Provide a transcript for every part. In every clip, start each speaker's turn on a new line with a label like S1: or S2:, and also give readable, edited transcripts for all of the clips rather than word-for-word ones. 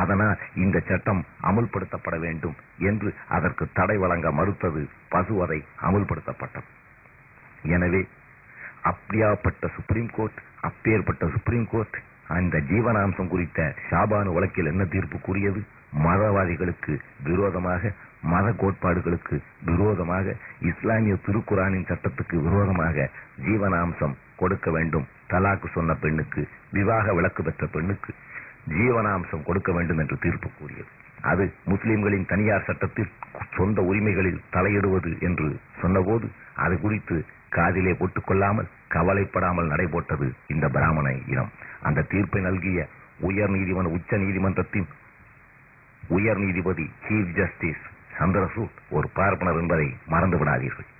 S1: அதனால் இந்த சட்டம் அமுல்படுத்தப்பட வேண்டும் என்று அதற்கு தடை வழங்க மறுத்தது பசுவதை அமுல்படுத்தப்பட்டது. எனவே அப்பேற்பட்ட சுப்ரீம் கோர்ட் அந்த ஜீவனாம்சம் குறித்த ஷாபானு வழக்கில் என்ன தீர்ப்பு கூறியது? மதவாதிகளுக்கு விரோதமாக, மத கோட்பாடுகளுக்கு விரோதமாக, இஸ்லாமிய திருக்குரானின் சட்டத்துக்கு விரோதமாக ஜீவனாம்சம் கொடுக்க வேண்டும். தலாக்கு சொன்ன பெண்ணுக்கு, விவாக விலக்கு பெற்ற பெண்ணுக்கு ஜீவனாம்சம் கொடுக்க வேண்டும் என்று தீர்ப்பு கூறியது. அது முஸ்லிம்களின் தனியார் சட்டத்தில் சொந்த உரிமைகளில் தலையிடுவது என்று சொன்னபோது அது குறித்து காதிலே போட்டுக்கொள்ளாமல் கவலைப்படாமல் நடைபோட்டது இந்த பிராமண இனம். அந்த தீர்ப்பை நல்கிய உச்ச நீதிமன்றத்தின் உயர் நீதிபதி சீஃப் ஜஸ்டிஸ் சந்திரசூட் ஒரு பார்ப்பனர் என்பதை மறந்து விடாதீர்கள்.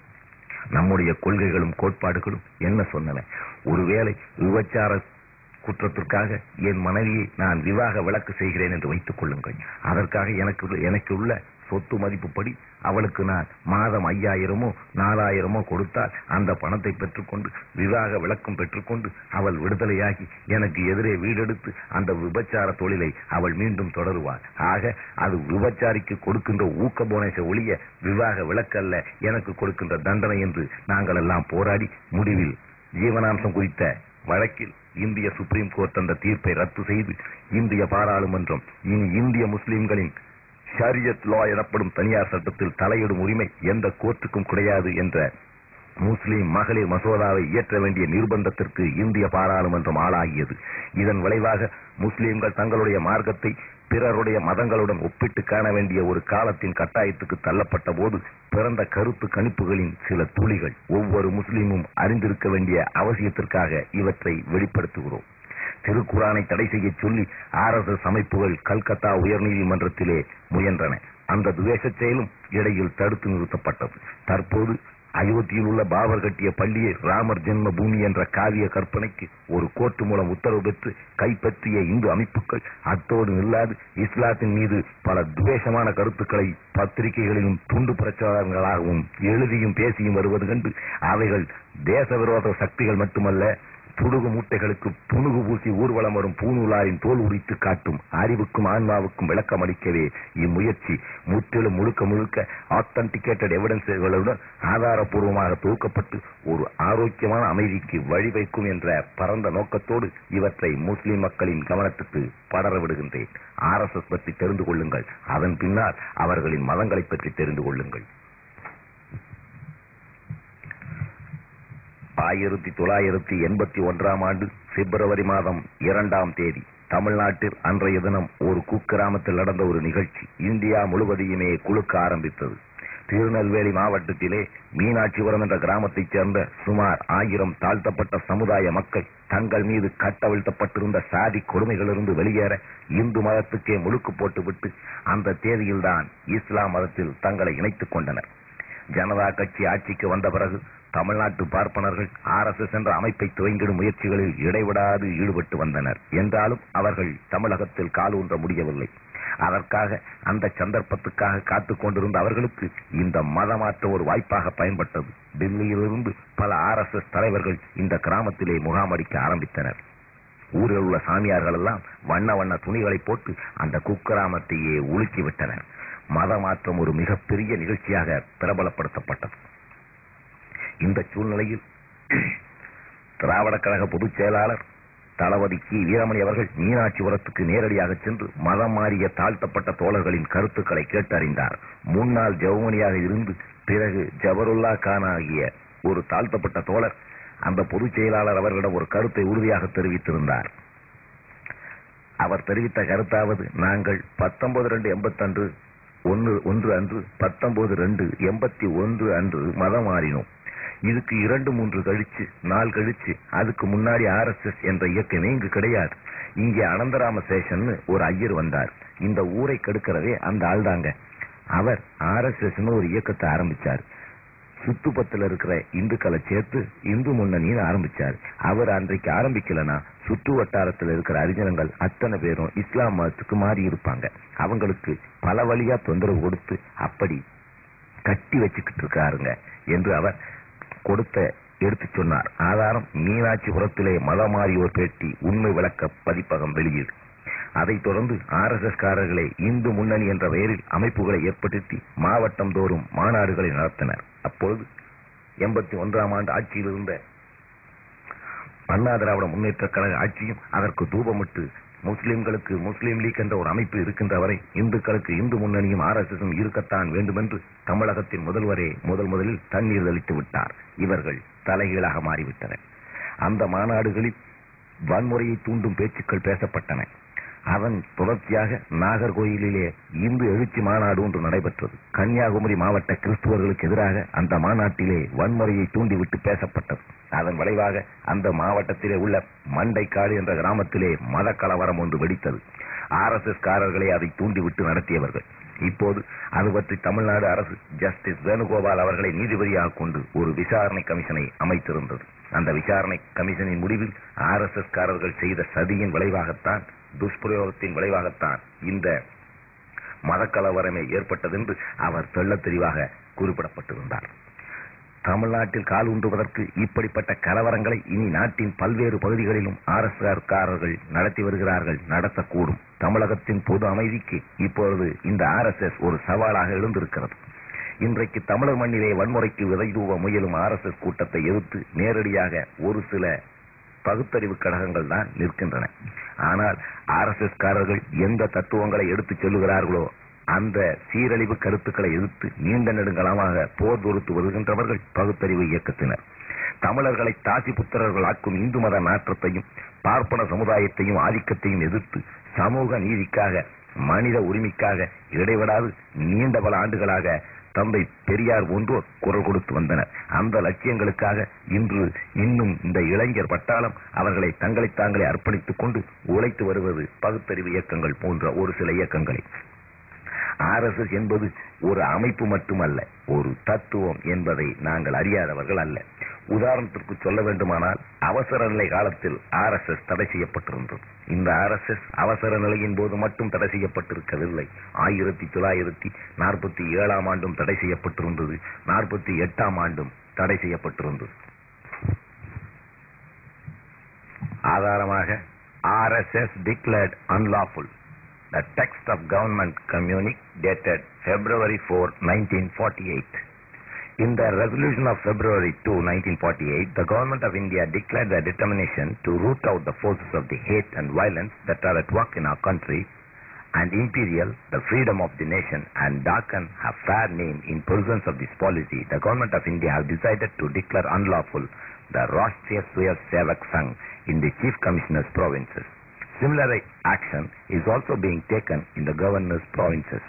S1: நம்முடைய கொள்கைகளும் கோட்பாடுகளும் என்ன சொன்னன? ஒருவேளை விபச்சார குற்றத்திற்காக என் மனைவியை நான் விவாக விலக்கு செய்கிறேன் என்று வைத்துக் கொள்ளுங்கள். அதற்காக எனக்கு உள்ள சொத்து மதிப்புப்படி அவளுக்கு நான் மாதம் 5000 4000 கொடுத்தால் அந்த பணத்தை பெற்றுக்கொண்டு விவாக விலக்கும் பெற்றுக்கொண்டு அவள் விடுதலையாகி எனக்கு எதிரே வீடெடுத்து அந்த விபச்சார தொழிலை அவள் மீண்டும் தொடருவாள். ஆக அது விபச்சாரிக்கு கொடுக்கின்ற ஊக்க போனஸை ஒழிய விவாக விலக்கல்ல எனக்கு கொடுக்கின்ற தண்டனை என்று நாங்கள் எல்லாம் போராடி முடிவில் ஜீவனாம்சம் குறித்த வழக்கில் இந்திய சுப்ரீம் கோர்ட் அந்த தீர்ப்பை ரத்து செய்து இந்திய பாராளுமன்றம் இனி இந்திய முஸ்லிம்களின் ஷரியத் லா எனப்படும் தனியார் சட்டத்தில் தலையிடும் உரிமை எந்த கோர்ட்டுக்கும் கிடையாது என்ற முஸ்லிம் மகளிர் மசோதாவை இயற்ற வேண்டிய நிர்பந்தத்திற்கு இந்திய பாராளுமன்றம் ஆளாகியது. இதன் விளைவாக முஸ்லிம்கள் தங்களுடைய மார்க்கத்தை பிறருடைய மதங்களுடன் ஒப்பிட்டு காண வேண்டிய ஒரு காலத்தின் கட்டாயத்துக்கு தள்ளப்பட்ட போது பிறந்த கருத்து கணிப்புகளின் சில துளிகள் ஒவ்வொரு முஸ்லிமும் அறிந்திருக்க வேண்டிய அவசியத்திற்காக இவற்றை வெளிப்படுத்துகிறோம். திருக்குரானை தடை செய்ய சொல்லி RSS அமைப்புகள் கல்கத்தா உயர்நீதிமன்றத்திலே முயன்றன. அந்த துவேஷ செயலும் இடையில் தடுத்து நிறுத்தப்பட்டது. தற்போது அயோத்தியில் உள்ள பாபர் கட்டிய பள்ளியை ராமர் ஜென்ம பூமி என்ற காவிய கற்பனைக்கு ஒரு கோர்ட்டு மூலம் உத்தரவு பெற்று கைப்பற்றிய இந்து அமைப்புகள் அத்தோடு நில்லாது இஸ்லாத்தின் மீது பல துவேஷமான கருத்துக்களை பத்திரிகைகளிலும் துண்டு பிரச்சாரங்களாகவும் எழுதியும் பேசியும் வருவது கண்டு அவைகள் தேச விரோத சக்திகள் மட்டுமல்ல, புடுகு மூட்டைகளுக்கு புனுகு பூசி ஊர்வலம் வரும் பூநூலாரின் தோல் உரித்து காட்டும் அறிவுக்கும் ஆன்மாவுக்கும் விளக்கம் அளிக்கவே இம்முயற்சி முற்றிலும் முழுக்க ஆத்தன்டிகேட்டட் எவிடன்ஸ்களுடன் ஆதாரபூர்வமாக தொகுக்கப்பட்டு ஒரு ஆரோக்கியமான அமைதிக்கு வழிவைக்கும் என்ற பரந்த நோக்கத்தோடு இவற்றை முஸ்லிம் மக்களின் கவனத்துக்கு படர விடுகின்றேன். RSS பற்றி தெரிந்து கொள்ளுங்கள், அதன் பின்னால் அவர்களின் மதங்களை பற்றி தெரிந்து கொள்ளுங்கள். 1981 ஆண்டு பிப்ரவரி மாதம் 2ஆம் தேதி தமிழ்நாட்டில் அன்றைய தினம் ஒரு குக்கிராமத்தில் நடந்த ஒரு நிகழ்ச்சி இந்தியா முழுவதையுமே குலுக்க ஆரம்பித்தது. திருநெல்வேலி மாவட்டத்திலே மீனாட்சிபுரம் என்ற கிராமத்தைச் சேர்ந்த சுமார் 1000 தாழ்த்தப்பட்ட சமுதாய மக்கள் தங்கள் மீது கட்டவிழ்த்தப்பட்டிருந்த சாதி கொடுமைகளிலிருந்து வெளியேற இந்து மதத்துக்கே முழுக்கு போட்டுவிட்டு அந்த தேதியில்தான் இஸ்லாம் மதத்தில் தங்களை இணைத்துக் கொண்டனர். ஜனதா கட்சி ஆட்சிக்கு வந்த பிறகு தமிழ்நாட்டு பார்ப்பனர்கள் RSS என்ற அமைப்பை துவங்கிடும் முயற்சிகளில் இடைவிடாது ஈடுபட்டு வந்தனர். என்றாலும் அவர்கள் தமிழகத்தில் காலூன்ற முடியவில்லை. அதற்காக அந்த சந்தர்ப்பத்துக்காக காத்துக் கொண்டிருந்த அவர்களுக்கு இந்த மதமாற்ற ஒரு வாய்ப்பாக பயன்பட்டது. டெல்லியிலிருந்து பல RSS தலைவர்கள் இந்த கிராமத்திலே முகாமடிக்க ஆரம்பித்தனர். ஊரில் உள்ள சாமியார்கள் எல்லாம் வண்ண துணிகளை போட்டு அந்த குக்கிராமத்தையே உலுக்கிவிட்டனர். மதமாற்றம் ஒரு மிகப்பெரிய நிகழ்ச்சியாக பிரபலப்படுத்தப்பட்டது. இந்த சூழ்நிலையில் திராவிட கழக பொதுச் செயலாளர் தளபதி கி வீரமணி அவர்கள் மீனாட்சிபுரத்துக்கு நேரடியாக சென்று மதம் மாறிய தாழ்த்தப்பட்ட தோழர்களின் கருத்துக்களை கேட்டறிந்தார். முன்னாள் ஜவுமணியாக இருந்து பிறகு ஜபருல்லா கான் ஆகிய ஒரு தாழ்த்தப்பட்ட தோழர் அந்த பொதுச் செயலாளர் அவர்களிடம் ஒரு கருத்தை உறுதியாக தெரிவித்திருந்தார். அவர் தெரிவித்த கருத்தாவது, நாங்கள் 19/2/81 அன்று 19/2/81 அன்று மதம் மாறினோம். இதுக்கு 2-3 நாள் கழிச்சு அதுக்கு முன்னாடி RSS என்ற இயக்கமே இங்கு கிடையாது. இங்கே அனந்தராம சேஷன் ஒரு ஐயர் வந்தார். இந்த ஊரை கெடுக்கிறதே அந்த ஆள் தாங்க. அவர் RSS ஒரு இயக்கத்தை ஆரம்பிச்சார். சுத்துப்பத்துல இருக்கிற இந்துக்களை சேர்த்து இந்து முன்னணின்னு ஆரம்பிச்சார். அவர் அன்றைக்கு ஆரம்பிக்கலனா சுற்று வட்டாரத்தில் இருக்கிற அறிஞர்கள் அத்தனை பேரும் இஸ்லாம் மதத்துக்கு மாறி இருப்பாங்க. அவங்களுக்கு பல வழியா தொந்தரவு கொடுத்து அப்படி கட்டி வச்சுக்கிட்டு இருக்காருங்க என்று அவர் கொடுத்த எடுத்து சொன்னார். ஆதாரம் மீனாட்சிபுரத்திலே மதம் மாறியோர் பேட்டி உண்மை விளக்க பதிப்பகம் வெளியீடு. அதைத் தொடர்ந்து ஆர்எஸ்எஸ் காரர்களே இந்து முன்னணி என்ற பெயரில் அமைப்புகளை ஏற்படுத்தி மாவட்டம் தோறும் மாநாடுகளை நடத்தினர். அப்பொழுது 81ஆம் ஆண்டு ஆட்சியில் இருந்த அண்ணா திராவிட முன்னேற்ற கழக ஆட்சியும் அதற்கு தூபமிட்டு முஸ்லிம்களுக்கு முஸ்லீம் லீக் என்ற ஒரு அமைப்பு இருக்கின்ற வரை இந்துக்களுக்கு இந்து முன்னணியும் ஆர்எஸ்எஸும் இருக்கத்தான் வேண்டும் என்று தமிழகத்தின் முதல்வரே முதலில் தண்ணீர் தெளித்து விட்டார். இவர்கள் தலைகீழாக மாறிவிட்டனர். அந்த மாநாடுகளில் வன்முறையை தூண்டும் பேச்சுக்கள் பேசப்பட்டன. அதன் தொடர்ச்சியாக நாகர்கோயிலிலே இந்து எழுச்சி மாநாடு ஒன்று நடைபெற்றது. கன்னியாகுமரி மாவட்ட கிறிஸ்துவர்களுக்கு எதிராக அந்த மாநாட்டிலே வன்முறையை தூண்டிவிட்டு பேசப்பட்டது. அதன் விளைவாக அந்த மாவட்டத்திலே உள்ள மண்டைக்காடு என்ற கிராமத்திலே மத கலவரம் ஒன்று வெடித்தது. ஆர்எஸ்எஸ் காரர்களே அதை தூண்டிவிட்டு நடத்தியவர்கள். இப்போது அது பற்றி தமிழ்நாடு அரசு ஜஸ்டிஸ் வேணுகோபால் அவர்களை நீதிபதியாக கொண்டு ஒரு விசாரணை கமிஷனை அமைத்திருந்தது. அந்த விசாரணை கமிஷனின் முடிவில் ஆர்எஸ்எஸ் காரர்கள் செய்த சதியின் விளைவாகத்தான், துஷ்பிரயோகத்தின் விளைவாகத்தான் இந்த மதக்கலவரமே ஏற்பட்டது என்று அவர் தெள்ளத் தெளிவாக குறிப்பிடப்பட்டிருந்தார். தமிழ்நாட்டில் கால் ஊன்றுவதற்கு இப்படிப்பட்ட கலவரங்களை இனி நாட்டின் பல்வேறு பகுதிகளிலும் ஆர்எஸ்எஸ் காரர்கள் நடத்தி வருகிறார்கள், நடத்தக்கூடும். தமிழகத்தின் பொது அமைதிக்கு இப்பொழுது இந்த ஆர்எஸ்எஸ் ஒரு சவாலாக எழுந்திருக்கிறது. இன்றைக்கு தமிழர் மண்ணிலே வன்முறைக்கு விதை தூவ முயலும் ஆர்எஸ்எஸ் கூட்டத்தை எதிர்த்து நேரடியாக ஒரு சில பகுத்தறிவு கழகங்கள் தான் நிற்கின்றன. ஆனால் ஆர்எஸ்எஸ் காரர்கள் எந்த தத்துவங்களை எடுத்துச் சொல்லுகிறார்களோ அந்த சீரழிவு கருத்துக்களை எதிர்த்து நீண்ட நெடுங்கலமாக போர் தொடுத்து வருகின்றவர்கள் பகுத்தறிவு இயக்கத்தினர். தமிழர்களை தாசி புத்திரர்கள் ஆக்கும் இந்து மத நாற்றத்தையும் பார்ப்பன சமுதாயத்தையும் ஆதிக்கத்தையும் எதிர்த்து சமூக நீதிக்காக, மனித உரிமைக்காக இடைவிடாது நீண்ட பல ஆண்டுகளாக தந்தை பெரியார் போன்றோர் குரல் கொடுத்து வந்தனர். அந்த லட்சியங்களுக்காக இன்று இன்னும் இந்த இளைஞர் பட்டாளம் அவர்களை தங்களை தாங்களே அர்ப்பணித்துக் கொண்டு உழைத்து வருவது பகுத்தறிவு இயக்கங்கள் போன்ற ஒரு சில இயக்கங்களை. ஆர்எஸ்எஸ் என்பது ஒரு அமைப்பு மட்டுமல்ல, ஒரு தத்துவம் என்பதை நாங்கள் அறியாதவர்கள் அல்ல. உதாரணத்திற்கு சொல்ல வேண்டுமானால் அவசர நிலை காலத்தில் ஆர்எஸ்எஸ் தடை செய்யப்பட்டிருந்தது. இந்த ஆர்எஸ்எஸ் அவசர நிலையின் போது மட்டும் தடை செய்யப்பட்டிருக்கவில்லை. 1947ஆம் ஆண்டும் தடை செய்யப்பட்டிருந்தது, 48ஆம் ஆண்டும் தடை செய்யப்பட்டிருந்தது. ஆதாரமாக RSS declared unlawful the text of government communique dated February 4, 1948. In the resolution of February 2, 1948, the government of India declared their determination to root out the forces of the hate and violence that are at work in our country and imperial the freedom of the nation and darken her fair name. In pursuance of this policy, the government of India have decided to declare unlawful the Rashtriya Swayamsevak Sangh in the Chief Commissioner's provinces. Similar action is also being taken in the governor's provinces.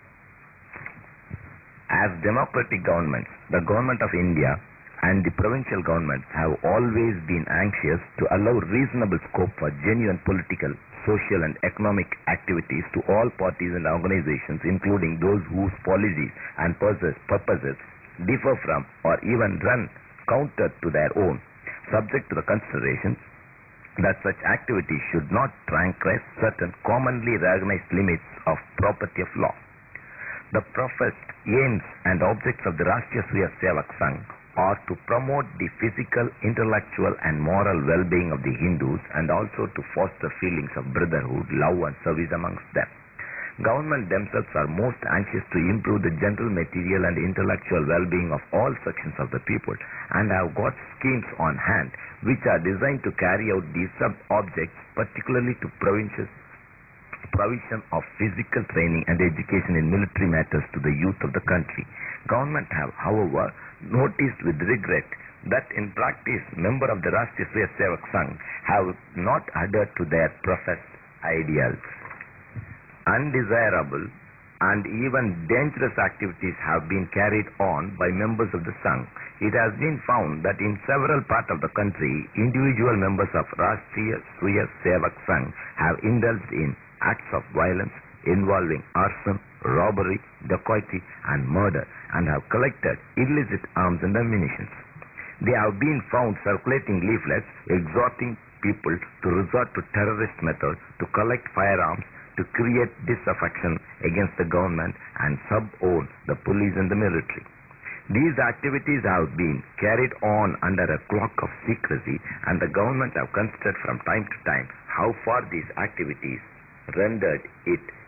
S1: As democratic governments, the government of India and the provincial governments have always been anxious to allow reasonable scope for genuine political, social and economic activities to all parties and organizations, including those whose policies and purposes differ from or even run counter to their own, subject to the consideration that such activities should not transgress certain commonly recognized limits of property of law. The professed aims and objects of the Rashtriya Swayamsevak Sangh are to promote the physical, intellectual and moral well-being of the Hindus and also to foster feelings of brotherhood, love and service amongst them. Government themselves are most anxious to improve the general material and intellectual well-being of all sections of the people and have got schemes on hand which are designed to carry out these sub-objects, particularly to provision of physical training and education in military matters to the youth of the country. Government have, however, noticed with regret that in practice members of the Rashtriya Swayamsevak Sangh have not adhered to their professed ideals. Undesirable and even dangerous activities have been carried on by members of the Sangh. It has been found that in several parts of the country, individual members of Rashtriya Swayamsevak Sangh have indulged in acts of violence involving arson, robbery, dacoity and murder and have collected illicit arms and ammunition. They have been found circulating leaflets exhorting people to resort to terrorist methods to collect firearms, to create disaffection against the government and sub-own the police and the military. These activities have been carried on under a cloak of secrecy and the government have considered from time to time how far these activities rendered it